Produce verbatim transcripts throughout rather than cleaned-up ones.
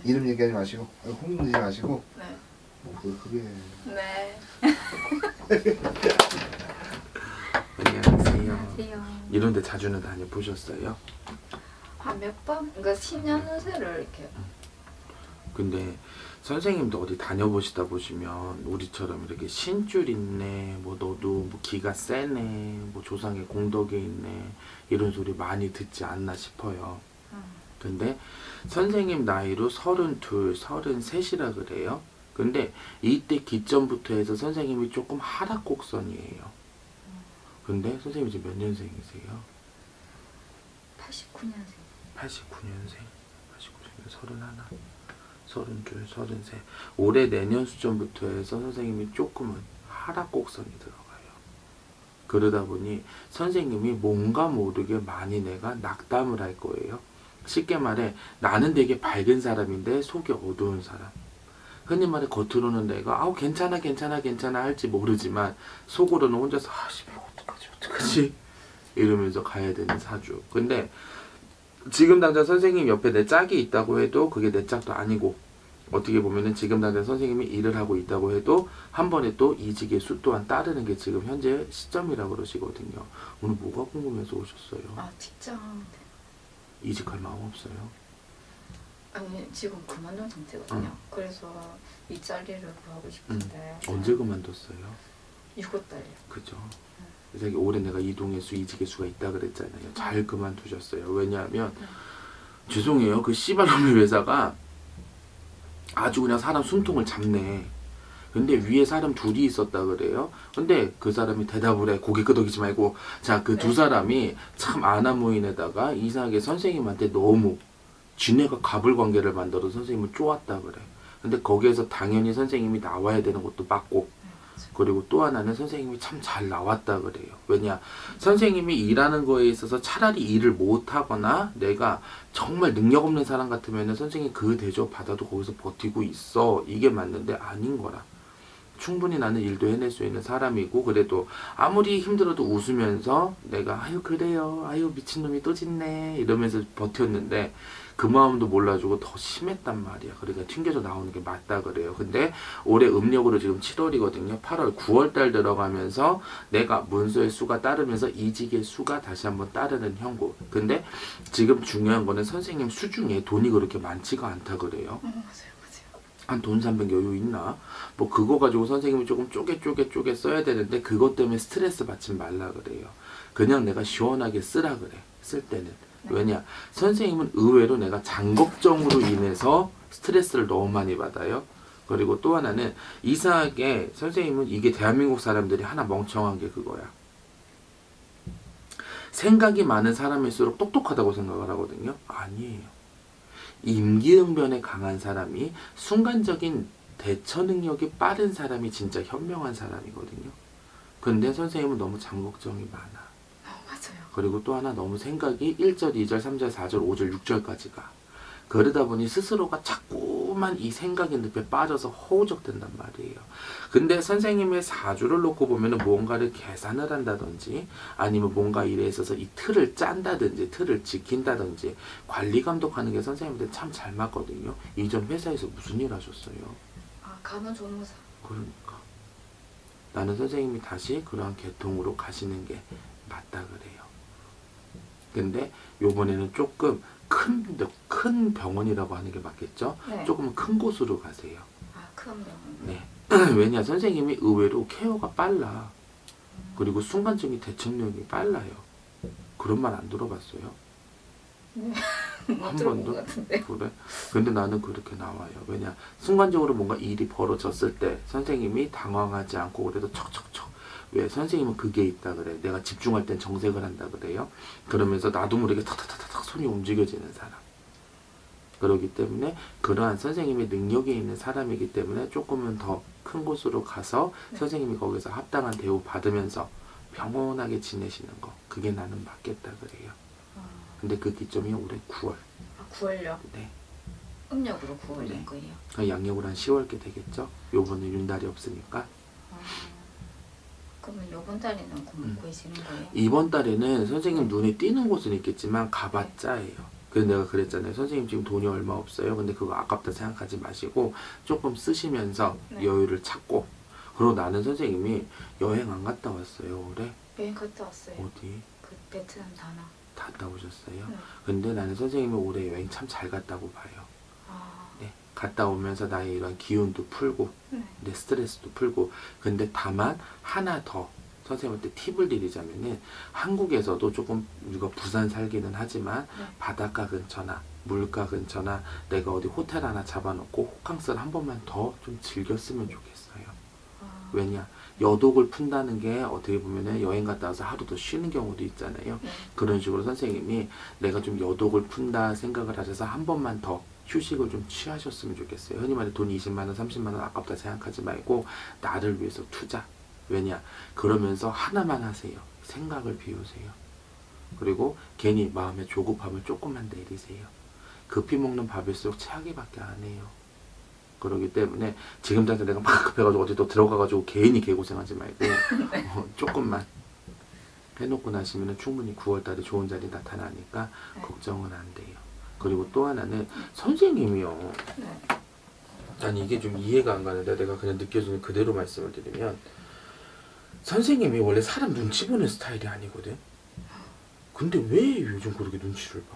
이름 얘기하지 마시고 홍보하지 마시고. 네. 뭐 그게. 네. 안녕하세요. 안녕하세요. 이런 데 자주는 다녀보셨어요? 한 몇 번? 그러니까 신년운세를 이렇게. 근데 선생님도 어디 다녀보시다 보시면 우리처럼 이렇게 신줄 있네, 뭐 너도 뭐 기가 세네, 뭐 조상의 공덕에 있네 이런 소리 많이 듣지 않나 싶어요. 음. 근데 선생님 나이로 서른둘, 서른셋이라 그래요. 근데 이때 기점부터 해서 선생님이 조금 하락곡선이에요. 근데 선생님 지금 몇 년생이세요? 팔십구 년생. 팔십구 년생. 팔십구 년생 서른하나, 서른둘, 서른셋. 올해 내년 수준부터 해서 선생님이 조금은 하락곡선이 들어가요. 그러다 보니 선생님이 뭔가 모르게 많이 내가 낙담을 할 거예요. 쉽게 말해 나는 되게 밝은 사람인데 속이 어두운 사람. 흔히 말해 겉으로는 내가 아우 괜찮아 괜찮아 괜찮아 할지 모르지만 속으로는 혼자서 아씨 어떡하지 어떡하지 이러면서 가야 되는 사주. 근데 지금 당장 선생님 옆에 내 짝이 있다고 해도 그게 내 짝도 아니고, 어떻게 보면은 지금 당장 선생님이 일을 하고 있다고 해도 한 번에 또 이직의 수 또한 따르는 게 지금 현재 시점이라고 그러시거든요. 오늘 뭐가 궁금해서 오셨어요? 아 직장. 이직할 마음 없어요? 아니 지금 그만둔 상태거든요. 응. 그래서 이 자리를 구하고 싶은데. 응. 언제 그만뒀어요? 유월 달이요. 그죠. 그래서 올해 내가 이동의 수, 이직의 수가 있다 그랬잖아요. 잘 그만두셨어요. 왜냐하면 응. 죄송해요. 그 씨발놈의 회사가 아주 그냥 사람 숨통을 잡네. 근데 위에 사람 둘이 있었다 그래요. 근데 그 사람이 대답을 해. 고개 끄덕이지 말고. 자, 그 두 네. 사람이 참 아나무인에다가 이상하게 선생님한테 너무 지네가 갑을 관계를 만들어서 선생님을 쪼았다 그래. 근데 거기에서 당연히 선생님이 나와야 되는 것도 맞고, 그리고 또 하나는 선생님이 참 잘 나왔다 그래요. 왜냐, 선생님이 일하는 거에 있어서 차라리 일을 못하거나 내가 정말 능력 없는 사람 같으면 선생님이 그 대접 받아도 거기서 버티고 있어, 이게 맞는데 아닌 거라. 충분히 나는 일도 해낼 수 있는 사람이고, 그래도 아무리 힘들어도 웃으면서 내가 아유 그래요, 아유 미친놈이 또 짓네 이러면서 버텼는데 그 마음도 몰라주고 더 심했단 말이야. 그러니까 튕겨져 나오는 게 맞다 그래요. 근데 올해 음력으로 지금 칠월이거든요. 팔월, 구월달 들어가면서 내가 문서의 수가 따르면서 이직의 수가 다시 한번 따르는 형국. 근데 지금 중요한 거는 선생님 수중에 돈이 그렇게 많지가 않다 그래요. 음, 맞아요, 맞아요. 한 돈 삼백 여유 있나? 뭐 그거 가지고 선생님이 조금 쪼개 쪼개 쪼개 써야 되는데 그것 때문에 스트레스 받지 말라 그래요. 그냥 내가 시원하게 쓰라 그래. 쓸 때는. 왜냐? 선생님은 의외로 내가 장걱정으로 인해서 스트레스를 너무 많이 받아요. 그리고 또 하나는 이상하게 선생님은 이게 대한민국 사람들이 하나 멍청한 게 그거야. 생각이 많은 사람일수록 똑똑하다고 생각을 하거든요. 아니에요. 임기응변에 강한 사람이, 순간적인 대처 능력이 빠른 사람이 진짜 현명한 사람이거든요. 근데 선생님은 너무 장걱정이 많아. 그리고 또 하나 너무 생각이 일 절, 이 절, 삼 절, 사 절, 오 절, 육 절까지 가. 그러다 보니 스스로가 자꾸만 이 생각의 늪에 빠져서 허우적된단 말이에요. 근데 선생님의 사주를 놓고 보면 뭔가를 계산을 한다든지 아니면 뭔가 일에 있어서 이 틀을 짠다든지 틀을 지킨다든지 관리 감독하는 게 선생님한테 참 잘 맞거든요. 이전 회사에서 무슨 일 하셨어요? 아, 간호조무사. 그러니까 나는 선생님이 다시 그러한 계통으로 가시는 게 맞다 그래요. 근데 요번에는 조금 큰, 큰 병원이라고 하는 게 맞겠죠? 네. 조금 큰 곳으로 가세요. 아, 큰 병원. 네. 왜냐, 선생님이 의외로 케어가 빨라. 그리고 순간적인 대처력이 빨라요. 그런 말 안 들어봤어요? 네. 한 번도? 그래? 근데 나는 그렇게 나와요. 왜냐, 순간적으로 뭔가 일이 벌어졌을 때 선생님이 당황하지 않고 그래도 척척척. 왜? 선생님은 그게 있다 그래. 내가 집중할 땐 정색을 한다 그래요. 그러면서 나도 모르게 탁탁탁탁 손이 움직여지는 사람. 그렇기 때문에 그러한 선생님의 능력이 있는 사람이기 때문에 조금은 더 큰 곳으로 가서 네. 선생님이 거기서 합당한 대우 받으면서 평온하게 지내시는 거. 그게 나는 맞겠다 그래요. 아. 근데 그 기점이 올해 구월. 아, 구월요? 네. 음력으로 구월인 네. 거예요? 양력으로 한 시월께 되겠죠? 요번에 윤달이 없으니까. 아. 그러면 이번 달에는 음. 구해지는 거예요? 이번 달에는 선생님 눈에 띄는 곳은 있겠지만 가봤자예요. 그래서 내가 그랬잖아요. 선생님 지금 돈이 얼마 없어요. 근데 그거 아깝다 생각하지 마시고 조금 쓰시면서 네. 여유를 찾고. 그리고 나는 선생님이 여행 안 갔다 왔어요 올해. 여행 갔다 왔어요. 어디? 그 베트남 다낭. 갔다 오셨어요? 네. 근데 나는 선생님이 올해 여행 참 잘 갔다고 봐요. 아, 네. 갔다 오면서 나의 이런 기운도 풀고 네. 내 스트레스도 풀고. 근데 다만 하나 더 선생님한테 팁을 드리자면은 한국에서도 조금 우리가 부산 살기는 하지만 네. 바닷가 근처나 물가 근처나 내가 어디 호텔 하나 잡아놓고 호캉스를 한 번만 더 좀 즐겼으면 좋겠어요. 아, 왜냐? 여독을 푼다는 게 어떻게 보면은 여행 갔다 와서 하루 더 쉬는 경우도 있잖아요. 네. 그런 식으로 선생님이 내가 좀 여독을 푼다 생각을 하셔서 한 번만 더 휴식을 좀 취하셨으면 좋겠어요. 흔히 말해 돈 이십만 원, 삼십만 원 아깝다 생각하지 말고 나를 위해서 투자. 왜냐? 그러면서 하나만 하세요. 생각을 비우세요. 그리고 괜히 마음의 조급함을 조금만 내리세요. 급히 먹는 밥일수록 체하게밖에 안 해요. 그러기 때문에 지금 당장 내가 막 급해가지고 어디 또 들어가가지고 괜히 개고생하지 말고 어, 조금만 해놓고 나시면 충분히 구월 달에 좋은 자리 나타나니까 네. 걱정은 안 돼요. 그리고 또 하나는 선생님이요. 네. 난 이게 좀 이해가 안 가는데 내가 그냥 느껴지는 그대로 말씀을 드리면 선생님이 원래 사람 눈치 보는 스타일이 아니거든. 근데 왜 요즘 그렇게 눈치를 봐?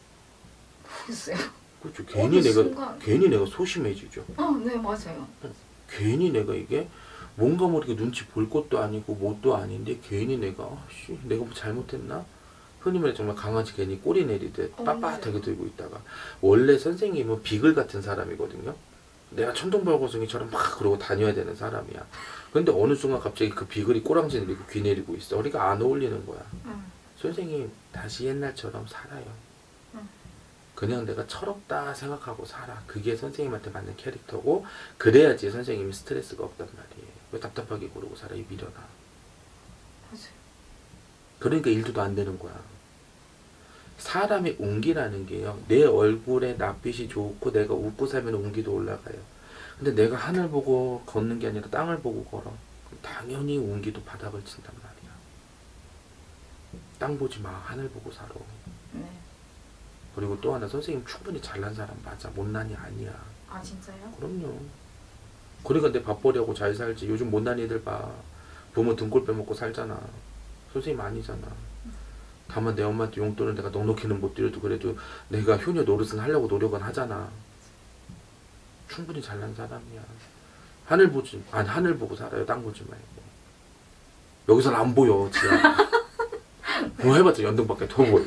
모르겠어요. 그렇죠. 괜히 어느 내가 순간. 괜히 내가 소심해지죠. 아, 네, 맞아요. 괜히 내가 이게 뭔가 모르게 눈치 볼 것도 아니고 뭣도 아닌데 괜히 내가 아씨 내가 뭐 잘못했나? 흔히 말해 정말 강아지 괜히 꼬리 내리듯 어, 빳빳하게 맞아요. 들고 있다가 원래 선생님은 비글 같은 사람이거든요. 내가 천둥벌거숭이처럼 막 그러고 다녀야 되는 사람이야. 근데 어느 순간 갑자기 그 비글이 꼬랑지 내리고 귀 내리고 있어. 그러니까 안 어울리는 거야. 응. 선생님 다시 옛날처럼 살아요. 응. 그냥 내가 철없다 생각하고 살아. 그게 선생님한테 맞는 캐릭터고 그래야지 선생님이 스트레스가 없단 말이에요. 왜 답답하게 그러고 살아 이 미련아. 맞아요. 그러니까 일도 안 되는 거야. 사람의 운기라는 게요. 내 얼굴에 낯빛이 좋고 내가 웃고 살면 운기도 올라가요. 근데 내가 하늘 보고 걷는 게 아니라 땅을 보고 걸어. 그럼 당연히 운기도 바닥을 친단 말이야. 땅 보지 마. 하늘 보고 살아. 네. 그리고 또 하나 선생님 충분히 잘난 사람 맞아. 못난이 아니야. 아, 진짜요? 그럼요. 그러니까 내 밥 버리고 잘 살지. 요즘 못난 애들 봐. 부모 등골 빼먹고 살잖아. 선생님 아니잖아. 다만 내 엄마한테 용돈을 내가 넉넉히는 못 드려도 그래도 내가 효녀 노릇은 하려고 노력은 하잖아. 충분히 잘난 사람이야. 하늘 보지, 아니 하늘 보고 살아요. 땅 보지 말고. 여기서는 안 보여, 지야. 뭐 해봤자 연등밖에 더 보여.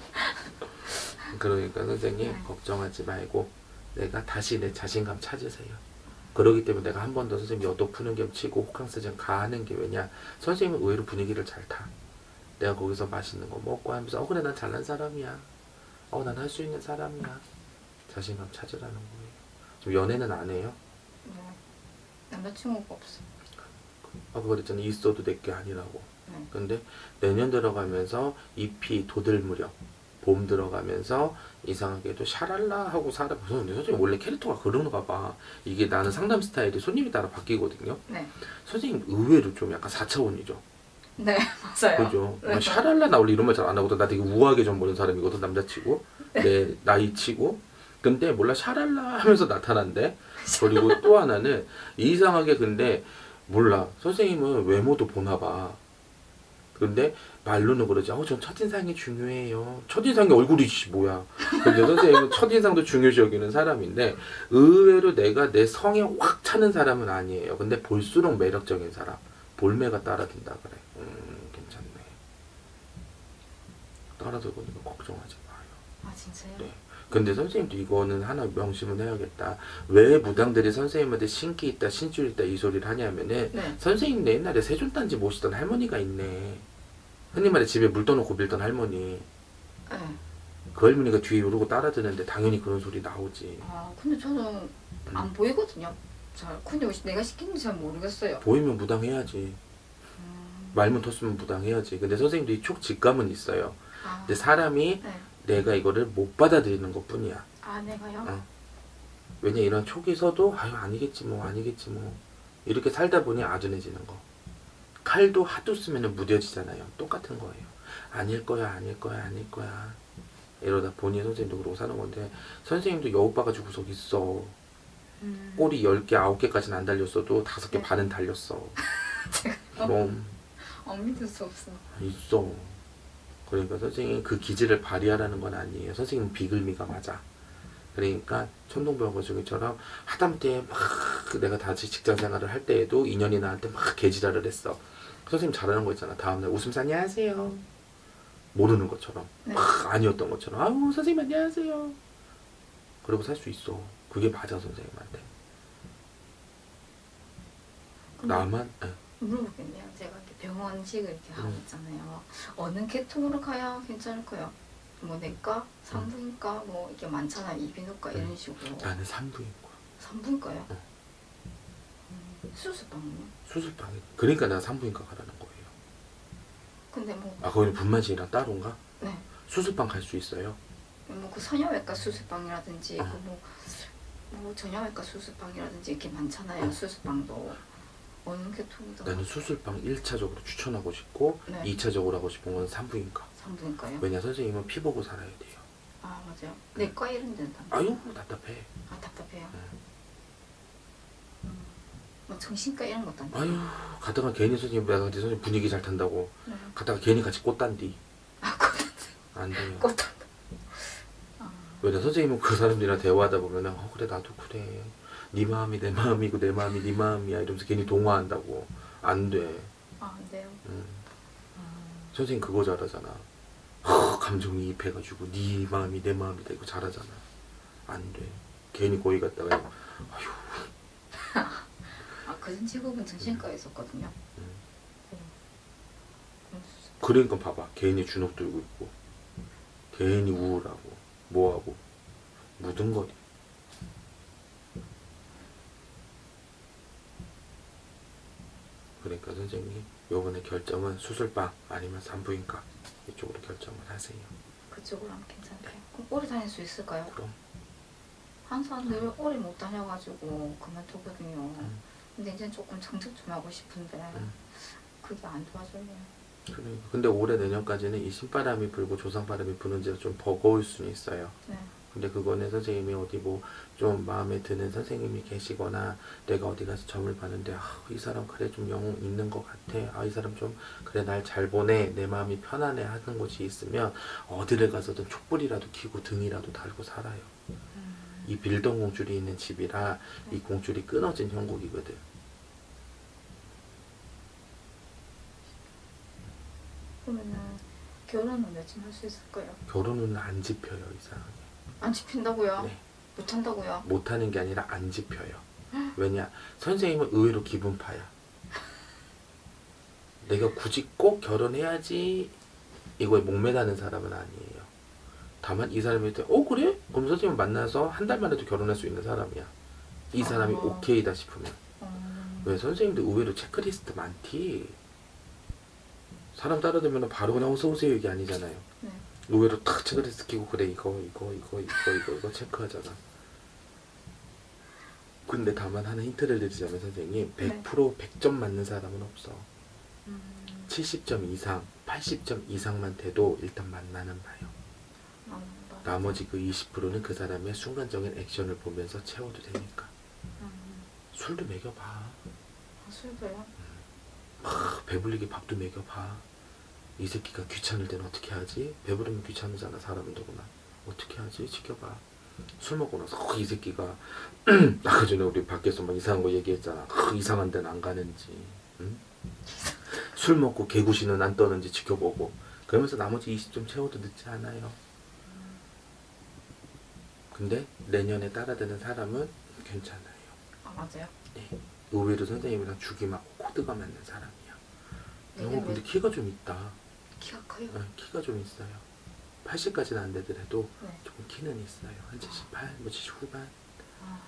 그러니까 선생님 네. 걱정하지 말고 내가 다시 내 자신감 찾으세요. 그러기 때문에 내가 한 번 더 선생님 여도 푸는 겸 치고 호캉스 좀 가는 게 왜냐? 선생님은 의외로 분위기를 잘 타. 내가 거기서 맛있는 거 먹고 하면서 어 그래 난 잘난 사람이야. 어 난 할 수 있는 사람이야. 자신감 찾으라는 거예요. 좀 연애는 안 해요? 네. 남자친구가 없어. 아까 그랬잖아 있어도 내게 아니라고. 네. 근데 내년 들어가면서 잎이 도들 무렵 봄 들어가면서 이상하게도 샤랄라 하고 살아. 근데 선생님 원래 캐릭터가 그런가 봐. 이게 나는 상담 스타일이 손님에 따라 바뀌거든요. 네. 선생님 의외로 좀 약간 사 차원이죠. 네, 맞아요. 그죠? 네. 샤랄라 나 원래 이런 말 잘 안 하거든. 나 되게 우아하게 좀 보는 사람이거든 남자치고 내 나이치고. 근데 몰라 샤랄라 하면서 나타난대. 그리고 또 하나는 이상하게 근데 몰라 선생님은 외모도 보나 봐. 근데 말로는 그러지. 어, 전 첫인상이 중요해요. 첫인상이 얼굴이지 뭐야. 근데 선생님은 첫인상도 중요시 여기는 사람인데 의외로 내가 내 성에 확 차는 사람은 아니에요. 근데 볼수록 매력적인 사람. 볼매가 따라든다 그래. 음 괜찮네. 따라들고니까 걱정하지 마요. 아, 진짜요? 네. 근데 선생님도 이거는 하나 명심은 해야겠다. 왜 무당들이 선생님한테 신기 있다 신줄 있다 이 소리를 하냐면은 네. 선생님네 옛날에 세존단지 모시던 할머니가 있네. 흔히 말해 집에 물 떠놓고 밀던 할머니. 네. 그 할머니가 뒤에 이러고 따라드는데 당연히 그런 소리 나오지. 아, 근데 저는 안 보이거든요. 잘. 근데 내가 시키는지 잘 모르겠어요. 보이면 무당해야지. 음. 말문 텄으면 무당해야지. 근데 선생님도 이 촉 직감은 있어요. 아, 근데 사람이 네. 내가 이거를 못 받아들이는 것 뿐이야. 아, 내가요? 어. 왜냐 이런 촉이 서도 아유 아니겠지 뭐 아니겠지 뭐 이렇게 살다 보니 아둔해지는 거. 칼도 하도 쓰면 무뎌지잖아요. 똑같은 거예요. 아닐 거야 아닐 거야 아닐 거야. 이러다 본인 선생님도 그러고 사는 건데 선생님도 여오빠 가지고 구석 있어. 음. 꼬리 열 개, 아홉 개까지는 안 달렸어도 다섯 개 네. 반은 달렸어. 제가 그럼 안 믿을 수 없어. 있어. 그러니까 선생님 그 기질을 발휘하라는 건 아니에요. 선생님은 비글미가 맞아. 그러니까 천둥병 거중이처럼 하다못해 막 내가 다시 직장 생활을 할 때에도 인연이 나한테 막 개지랄을 했어. 선생님 잘하는 거 있잖아. 다음날 웃으면서 안녕하세요. 모르는 것처럼 네. 막 아니었던 것처럼 아우 선생님 안녕하세요. 그러고 살 수 있어. 그게 맞아 선생님한테. 근데 나만 예. 물어보겠네요. 제가 이렇게 병원직을 이렇게 하고 음. 있잖아요. 어느 계통으로 가야 괜찮을까요? 뭐 내과, 산부인과, 뭐 이게 많잖아요. 이비인후과 이런 음. 식으로. 나는 산부인과 산부인과요? 어. 음, 수술방은요? 수술방에 그러니까 내가 산부인과 가라는 거예요. 근데 뭐, 아 거기는 분만실이랑 따로인가? 네. 수술방 갈 수 있어요? 뭐 그 성형외과 수술방이라든지 어. 그 뭐, 뭐 전형외과 수술방이라든지 이렇게 많잖아요. 어. 수술방도 어느 계통이다. 나는 수술방 일 차적으로 추천하고 싶고 네. 이 차적으로 하고 싶은 건 산부인과. 산부인과요? 왜냐 선생님은 피 보고 살아야 돼요. 아 맞아요. 내과 이런 데는 다. 아유 답답해. 아 답답해요. 네. 뭐 정신과 이런 것도 안 돼요. 아유 가다가 괜히 선생님 내가 근데 선생님 분위기 잘 탄다고 네. 가다가 괜히 같이 꽃단디 아 꽃. 안 돼요. 꽃. 아, 왜냐 선생님은 그 사람들이랑 대화하다 보면 어 그래 나도 그래 네 마음이 내 마음이고 내 마음이 네 마음이야 이러면서 괜히 동화한다고 안 돼. 아, 안 돼요. 음. 아, 선생님 그거 잘하잖아. 하, 감정이입해가지고 네 마음이 내 마음이다 이거 잘하잖아. 안 돼. 괜히 거기 갔다가 아휴. 아 그전 직업은 정신과에 있었거든요. 음. 음. 그럼 수술- 그러니까 봐봐 괜히 주눅 들고 있고 괜히 우울하고 뭐하고 묻은거리. 그러니까 선생님 요번에 결정은 수술방 아니면 산부인과 이쪽으로 결정을 하세요. 그쪽으로 하면 괜찮을까요? 그럼 오래 다닐 수 있을까요? 그럼 항상 늘 오래 못 다녀가지고 그만두거든요. 음. 근데 이제 조금 정착 좀 하고 싶은데 음. 그게 안 도와줘요. 그러니까 근데 올해 내년까지는 이 신바람이 불고 조상바람이 부는지라 좀 버거울 수는 있어요. 네. 근데 그거는 선생님이 어디 뭐 좀 마음에 드는 선생님이 계시거나 내가 어디 가서 점을 봤는데 아, 이 사람 그래 좀 영 있는 것 같아. 아, 이 사람 좀 그래 날 잘 보내. 내 마음이 편안해 하는 곳이 있으면 어디를 가서든 촛불이라도 켜고 등이라도 달고 살아요. 음. 이 빌던 공줄이 있는 집이라 이 공줄이 끊어진 형국이거든. 그러면은 결혼은 며칠 할 수 있을까요? 결혼은 안 집혀요 이상하게. 안 집힌다고요? 네. 못 한다고요? 못하는 게 아니라 안 집혀요. 왜냐 선생님은 의외로 기분파야. 내가 굳이 꼭 결혼해야지 이거에 목매다는 사람은 아니에요. 다만 이 사람이 때 어 그래? 그럼 선생님 만나서 한 달만 해도 결혼할 수 있는 사람이야. 이 사람이 어. 오케이다 싶으면. 음. 왜 선생님도 의외로 체크리스트 많디. 사람 따라다니면 바로 그냥 어서오세요 이게 아니잖아요. 네. 의외로 탁 체크리스트 끼고 그래 이거 이거 이거 이거 이거 이거 체크하잖아. 근데 다만 하나 힌트를 드리자면 선생님 백 퍼센트 백 점 맞는 사람은 없어. 음. 칠십 점 이상 팔십 점 이상만 돼도 일단 만나는 봐요. 아, 맞아. 나머지 그 이십 퍼센트는 그 사람의 순간적인 액션을 보면서 채워도 되니까. 음. 술도 먹여봐. 아, 술도요? 막 배불리게 밥도 먹여봐. 이 새끼가 귀찮을 때는 어떻게 하지? 배부르면 귀찮으잖아 사람은 누구나. 어떻게 하지? 지켜봐. 술 먹고 나서 어, 이 새끼가 아까 전에 우리 밖에서 막 이상한 거 얘기했잖아. 어, 이상한 데는 안 가는지. 응? 술 먹고 개구시는 안 떠는지 지켜보고 그러면서 나머지 이십 점 채워도 늦지 않아요. 근데 내년에 따라드는 사람은 괜찮아요. 아 맞아요? 네. 의외로 선생님이랑 죽이 맞고 코드가 맞는 사람이야. 어, 내년 근데 몇- 키가 좀 있다. 키가 커요? 네, 키가 좀 있어요. 팔십까지는 안 되더라도 네. 조금 키는 있어요. 한 칠십팔, 뭐 칠십 후반. 아.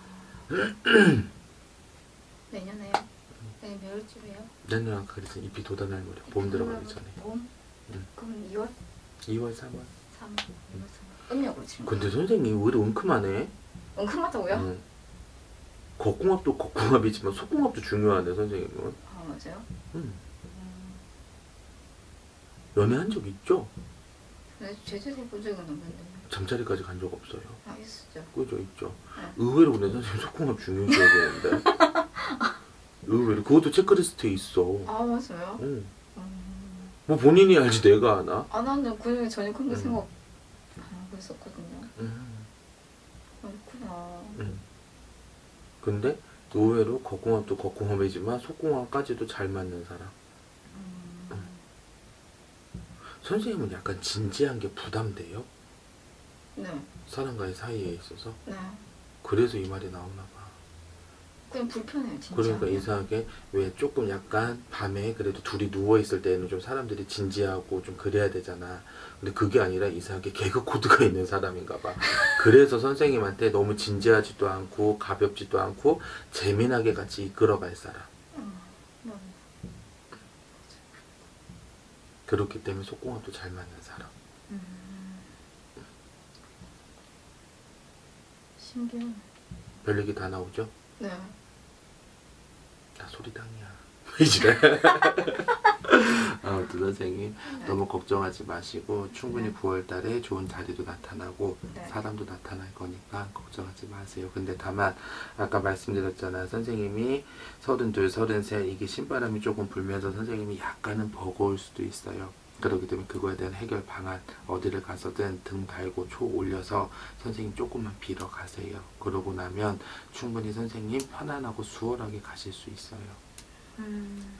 내년에요? 내년 몇 월쯤이에요? 내년 아까 그랬더니 잎이 돋아날 무렵 봄 들어가기 전에. 봄? 응. 그럼 이월? 이월, 삼월. 삼월? 이월, 삼월. 음력으로 치는 거예요? 근데 선생님 왜 이렇게 은큼하네? 엉큼하다고요? 응. 겉궁합도 겉궁합이지만 속궁합도 중요하네 선생님은. 아 맞아요? 응. 음. 연애한 적 있죠? 네, 제대로 본 적은 없는데 잠자리까지 간 적 없어요. 아 있었죠. 그죠, 있죠. 네. 의외로 근데 선생님 속궁합 중요해져야 되는데. 의외로 그것도 체크리스트에 있어. 아 맞아요? 응. 음... 뭐 본인이 알지 내가 아나? 아 나는 그 전혀 그런 거 음. 생각 안 하고 있었거든요. 음. 그렇구나. 음. 근데 의외로 겉궁합도 겉궁합이지만 속궁합까지도 잘 맞는 사람. 음... 선생님은 약간 진지한 게 부담돼요? 네. 사람과의 사이에 있어서? 네. 그래서 이 말이 나오나 봐. 그냥 불편해요 진짜. 그러니까 이상하게 왜 조금 약간 밤에 그래도 둘이 누워있을 때는 좀 사람들이 진지하고 좀 그래야 되잖아. 근데 그게 아니라 이상하게 개그 코드가 있는 사람인가 봐. 그래서 선생님한테 너무 진지하지도 않고 가볍지도 않고 재미나게 같이 이끌어갈 사람. 음, 네. 그렇기 때문에 속궁합도 잘 맞는 사람. 음... 신기하네. 별 얘기 다 나오죠? 네. 나 소리당이야. 이제 아무튼 선생님 네. 너무 걱정하지 마시고 충분히 네. 구월 달에 좋은 자리도 나타나고 네. 사람도 나타날 거니까 걱정하지 마세요. 근데 다만 아까 말씀드렸잖아요. 선생님이 서른둘, 서른셋 이게 신바람이 조금 불면서 선생님이 약간은 버거울 수도 있어요. 그렇기 때문에 그거에 대한 해결 방안 어디를 가서든 등 달고 초 올려서 선생님 조금만 빌어 가세요. 그러고 나면 충분히 선생님 편안하고 수월하게 가실 수 있어요. 음...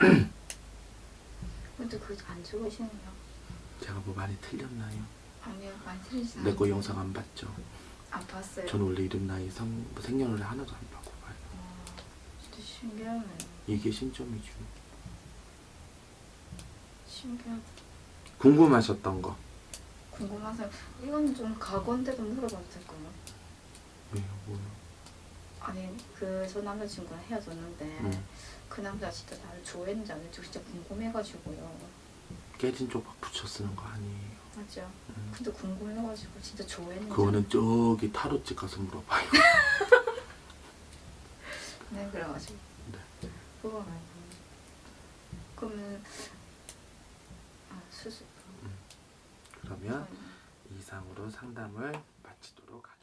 근데 그게 안 좋으시네요. 제가 뭐 많이 틀렸나요? 아니요 많이 틀리지 내 거 않아요. 영상 안 봤죠? 안 봤어요. 저는 원래 이름 나이 성, 생년월일 하나도 안 보고 봐요. 아, 진짜 신기하네. 이게 신점이죠. 신기하다. 궁금하셨던 거 궁금하세요? 이건 좀 각오인데도 물어봐도 될까요? 왜요? 뭐요? 아니 그 저 남자친구랑 헤어졌는데 음. 그 남자 진짜 나를 좋아했는지 안 했는지 진짜 궁금해가지고요. 깨진 쪽박 붙여 쓰는 거 아니에요. 맞죠? 음. 근데 궁금해가지고 진짜 좋아했는지. 그거는 저기 타로집 가서 물어봐요. 네 그래가지고. 네. 그거 말고. 그러면 아 수술. 그러면 이상으로 상담을 마치도록 하겠습니다.